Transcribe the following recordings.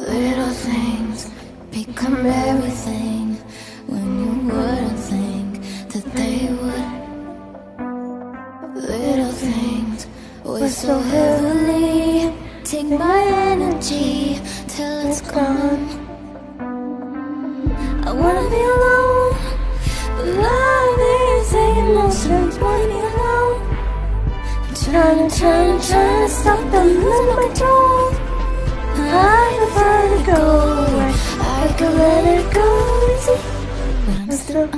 Little things become everything when you wouldn't think that they would. Little things weigh so heavily, take my energy till it's gone. I wanna be alone, but love is emotions. Wanna be alone, I'm trying to stop the losing my control. I could find it go away, I could let it go easy, but I'm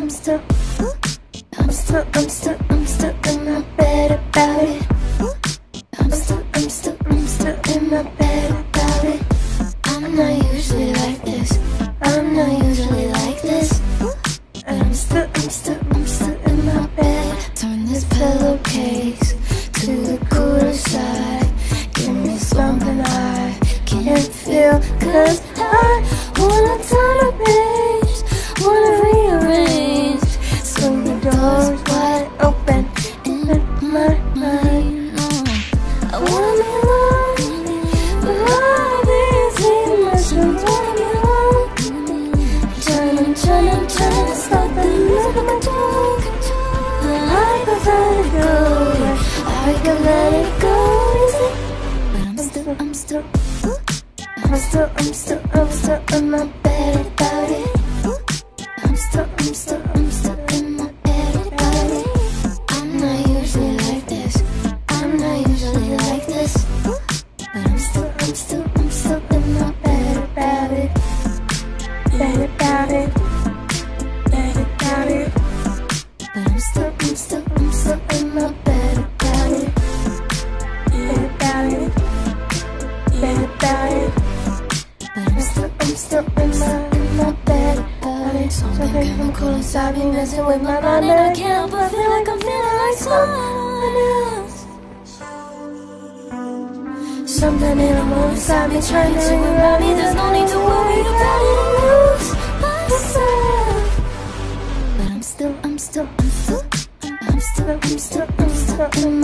still in my bed about it. I'm still in my bed about it. I'm not usually like this, I'm not usually like this, and I'm still in my bed. Turn this pillowcase to the cooler side, give me something I can't feel, 'cause I wanna turn a page, wanna rearrange, swing the doors wide open in my mind. I wanna be alone, but love is emotions. Wanna be alone, I'm trying to stop the losing of my control. I could let it go, I could let it go easy, but I'm still in my bed about it. I'm still in my bed about it. I'm not usually like this, I'm not usually like this, but I'm still in my bed about it. Bed about it, bed about it, but I'm still in my bed about it. Bed about it, bed about it, but I'm still in my bed about it. Something chemical inside me messing with my mind, and I can't help but feel like I'm feeling like someone else. Something in the moon inside me trying to remind me there's no need to worry about it and lose myself. But I'm still in